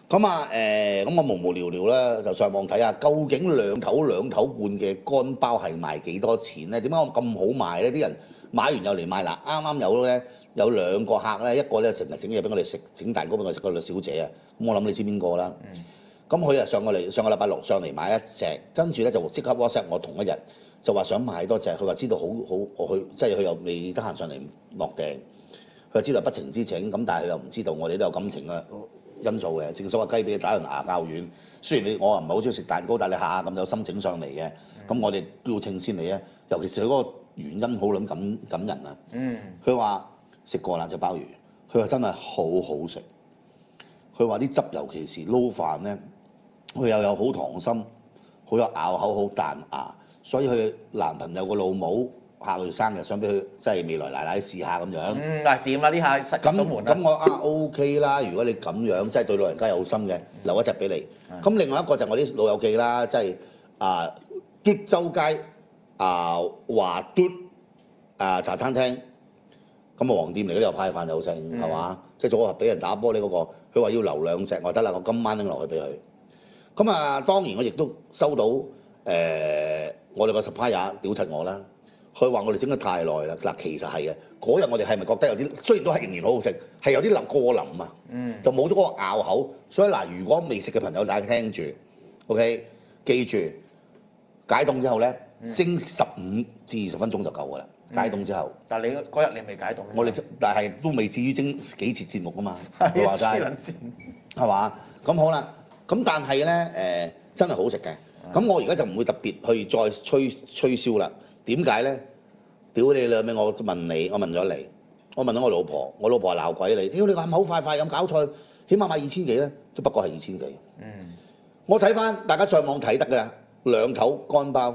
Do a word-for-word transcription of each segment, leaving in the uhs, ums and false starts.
咁啊誒，咁、我無無聊聊啦，就上網睇下究竟兩頭兩頭半嘅乾包係賣幾多錢咧？點解我咁好賣咧？啲人買完又嚟買啦，啱啱有咧有兩個客咧，一個咧成日整嘢俾我哋食，整蛋糕俾我食嗰個小姐啊。咁我諗你知邊個啦？咁佢啊上個嚟上個禮拜六上嚟買一隻，跟住咧就即刻 WhatsApp 我同一日就話想買多隻，佢話知道好好我去，即係佢又未得閒上嚟落訂，佢知道不情之請，咁但係佢又唔知道我哋都有感情嘅因素嘅，正所謂雞俾你打人牙較軟。雖然你我又唔係好中意食蛋糕，但係你下下咁有心整上嚟嘅，咁、嗯、我哋都要稱先你啊。尤其是佢嗰個原因好撚感感人啊。嗯。佢話食過啦隻鮑魚，佢話真係好好食。佢話啲汁尤其是撈飯咧，佢又有好糖心，好有咬口，好彈牙，所以佢男朋友個老母下個月生日想俾佢即係未來奶奶試下咁樣。 嗯，嗱掂啦呢下實咗門啦。 咁我啊 OK 啦，如果你咁樣即係對老人家有心嘅，留一隻俾你。咁、嗯、另外一個就係我啲老友記啦，即係啊嘟州街啊華嘟啊茶餐廳，咁啊黃店嚟嗰啲又派飯又剩係嘛？即係早嗰日俾人打玻璃嗰、那個，佢話要留兩隻，我得啦，我今晚拎落去俾佢。咁啊當然我亦都收到誒、呃、我哋個 supplier 屌柒我啦。佢話我哋整得太耐啦，嗱其實係嘅，嗰日我哋係咪覺得有啲，雖然都係仍然好好食，係有啲腍過腍啊，嗯、就冇咗嗰個咬口。所以嗱，如果未食嘅朋友，大家聽住 ，OK， 記住解凍之後咧，蒸十五至二十分鐘就夠噶啦。解凍之後， 嗯、但係你嗰日你未解凍， 我哋但係都未至於蒸幾節節目啊嘛，佢話齋係嘛？咁好啦，咁但係咧誒真係好食嘅。咁、嗯、我而家就唔會特別去再吹吹簫啦。點解咧？屌你兩味！我問你，我問咗你，我問咗我老婆，我老婆話鬧鬼你。屌你話口快快咁搞錯，起碼買二千幾咧，都不過係二千幾。嗯。我睇翻大家上網睇得㗎，兩頭乾包，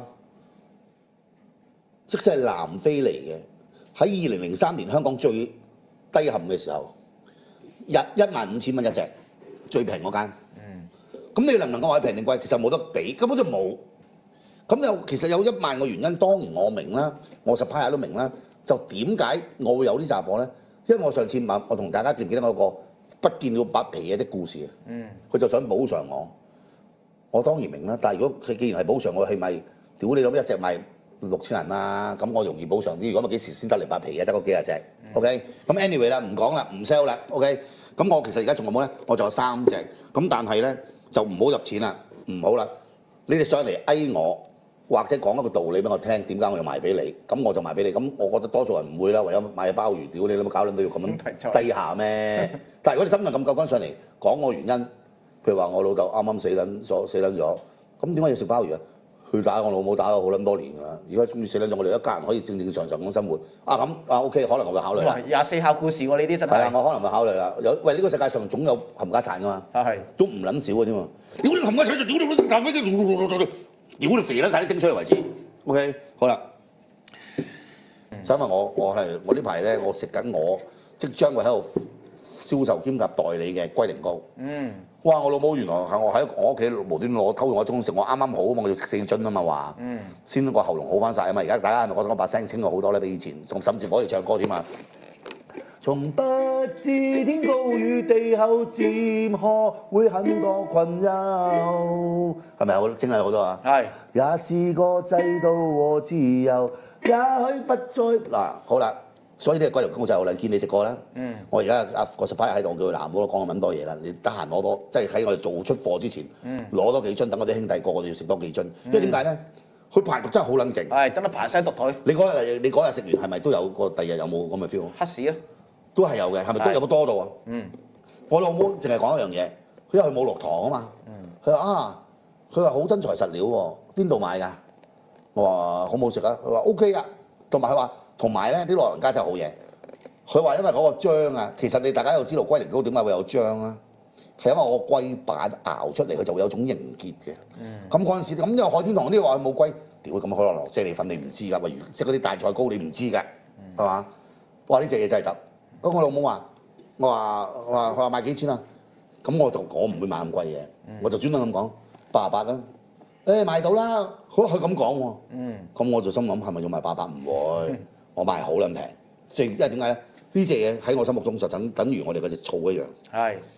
即使係南非嚟嘅，喺二零零三年香港最低陷嘅時候，日一萬五千蚊一隻，最平嗰間。嗯。咁你能唔能夠話平定貴？其實冇得比，根本就冇。咁有其實有一萬個原因，當然我明啦，我十派都明啦。就點解我會有呢紮貨咧？因為我上次問我同大家記唔記得嗰個不見了白皮嘢的故事啊？嗯，佢就想補償我，我當然明啦。但係如果佢既然係補償我，係咪屌你諗一隻賣六千銀啊？咁我容易補償啲。如果咪幾時先得嚟白皮嘅？得嗰幾廿隻。嗯、OK，咁 anyway 啦，唔講啦，唔 sell 啦。OK，咁我其實而家仲有冇咧？我仲有三隻。咁但係咧就唔好入錢啦，唔好啦。你哋上嚟翳我。或者講一個道理俾我聽，點解我要賣俾你？咁我就賣俾你。咁我覺得多數人唔會啦，唯有買鮑魚屌你，你冇搞撚到要咁樣低下咩？但係如果你新聞咁夠膽上嚟講我原因，譬如話我老豆啱啱死撚咗，死撚咗，咁點解要食鮑魚啊？佢打我老母打咗好撚多年㗎啦，而家終於死撚咗，我哋一家人可以正正常常咁生活。啊咁啊 OK， 可能我會考慮。哇！ 廿四孝故事喎，呢啲真係。係啊，我可能會考慮啦。有喂，呢、呢個世界上總有冚家產㗎嘛。啊係。都唔撚少嘅啫嘛。屌你冚家產就屌你咖啡嘅。屌你肥啦晒啲蒸出嚟為止 ，OK 好啦。想問我，我係我呢排咧，我食緊我即將會喺度銷售兼夾代理嘅龜苓膏。嗯。哇！我老母原來係我喺我屋企無端攞偷用我中食，我啱啱好啊嘛，我要食四樽啊嘛話。嗯。先個喉嚨好翻晒啊嘛，而家大家係咪覺得我把聲清咗好多咧？比以前，仲甚至可以唱歌添啊！從不知天高與地厚，漸學會很多困擾。係咪好精係好多啊？係。也試過制度和自由，也許不再嗱好啦。所以呢個龜苓膏就好啦，見你食過啦。嗯。我而家阿個 supplier 喺度，我叫佢嗱唔好講咁多嘢啦。你得閒攞多，即係喺我哋做出貨之前，攞多幾樽，等我啲兄弟個個都要食多幾樽。因為點解咧？佢排毒真係好撚勁。係，等得排西毒腿。你嗰日你嗰日食完係咪都有個第日有冇咁嘅 feel？黑屎啊！都係有嘅，係咪都有冇多到啊？嗯，我老母淨係講一樣嘢，因為佢冇落糖啊嘛。嗯，佢話啊，佢話好真材實料喎，邊度買㗎？我話好唔好食啊？佢話 O K 㗎，同埋佢話同埋咧啲老人家真係好嘢。佢話因為嗰個漿啊，其實你大家又知道龜苓膏點解會有漿啊？係因為我龜板熬出嚟，佢就會有種凝結嘅。嗯，咁嗰陣時咁因為海天堂啲話佢冇龜，屌咁可樂樂啫喱粉你唔知㗎，例如即係嗰啲大菜糕你唔知㗎，係嘛？哇！呢隻嘢真係得。咁我老母話：我話我話佢話賣幾錢啊？咁我就我唔會買咁貴嘢，嗯、我就專登咁講八十八啦。誒賣到啦，好佢咁講喎。嗯。咁我就心諗係咪要賣八百？唔會，嗯、我賣好撚平。即係因為點解咧？呢隻嘢喺我心目中就等等於我哋嗰隻醋一樣。係。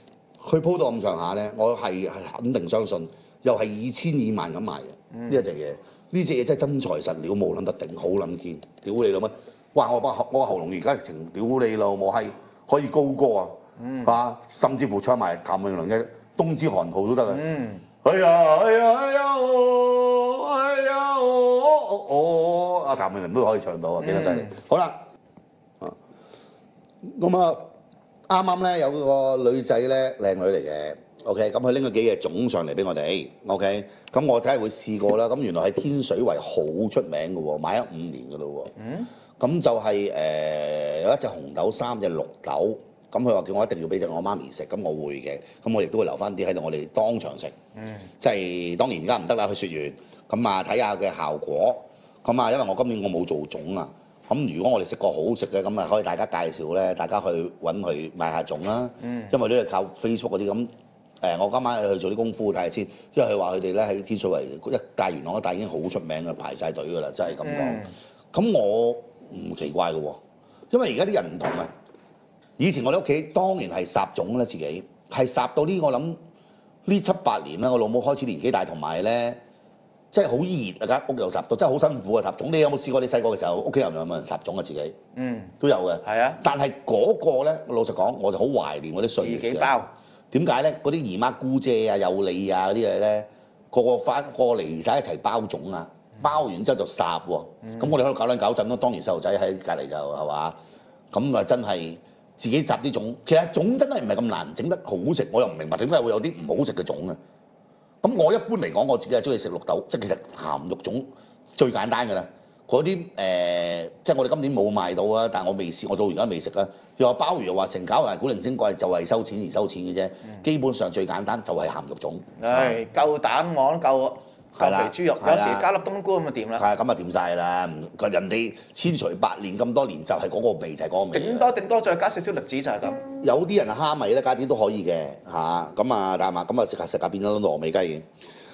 佢鋪到咁上下咧，我係係肯定相信，又係以千以萬咁賣嘅呢一隻嘢。呢隻嘢真係真材實料，冇諗得頂，好撚堅，屌你老乜！哇！我把我個喉嚨而家直情屌你老母閪，可以高歌啊，嗯、啊，甚至乎唱埋譚詠麟嘅《冬之寒號》都得嘅。嗯，哎呀哎呀哎呀哦，哎呀哦哦，阿譚詠麟都可以唱到啊，幾得犀利！嗯、好啦，啊，咁啊啱啱咧有個女仔咧，靚女嚟嘅。OK，咁佢拎咗幾隻粽上嚟俾我哋。OK，咁我真係會試過啦。咁原來喺天水圍好出名嘅喎，買咗五年嘅咯喎。嗯。咁就係、是、誒、呃、有一隻紅豆，三隻綠豆。咁佢話叫我一定要俾隻我媽咪食，咁我會嘅。咁我亦都會留翻啲喺度，我哋當場食。嗯。即係當然而家唔得啦，去雪完咁啊睇下嘅效果。咁啊，因為我今年我冇做粽啊。咁如果我哋食過好食嘅，咁啊可以大家介紹咧，大家去揾佢買下粽啦。嗯。因為呢係靠 Facebook 嗰啲咁。誒，我今晚去做啲功夫睇下先，因為佢話佢哋咧喺天水圍一界元朗一帶已經好出名嘅，排晒隊㗎啦，真係咁講。咁、嗯、我唔奇怪嘅喎，因為而家啲人唔同啊。以前我哋屋企當年係烚粽咧，自己係烚到呢，我諗呢七八年啦，我老母開始年紀大，同埋咧即係好熱啊，間屋又烚到，真係好辛苦啊烚粽。你有冇試過你細個嘅時候屋企人有冇人烚粽啊？自己嗯都有嘅，係啊。但係嗰個咧，老實講，我就好懷念嗰啲歲月嘅。自己包。點解咧？嗰啲姨媽姑姐啊、有你啊嗰啲嘢咧，個個翻過嚟晒一齊包粽啊，包完之後就烚喎。咁、嗯、我哋喺度搞兩搞陣咯。當然細路仔喺隔離就係嘛，咁啊真係自己烚啲粽。其實粽真係唔係咁難整得好食，我又唔明白點解會有啲唔好食嘅粽啊。咁我一般嚟講，我自己係中意食綠豆，即係其實鹹肉粽最簡單㗎啦。嗰啲誒，即係我哋今年冇賣到啊，但係我未試，我到而家未食啊。又話鮑魚又話成搞埋古靈精怪，就係收錢而收錢嘅啫。嗯、基本上最簡單就係鹹肉粽。係夠膽我夠夠肥豬肉，有時加粒冬菇咁就掂啦。係咁啊掂晒啦！人哋千錘百煉咁多年，就係嗰個味，就係嗰個味。頂多頂多再加少少栗子就係咁。有啲人蝦米咧加啲都可以嘅嚇，咁啊但係嘛，咁啊食下食下變咗糯米雞嘅。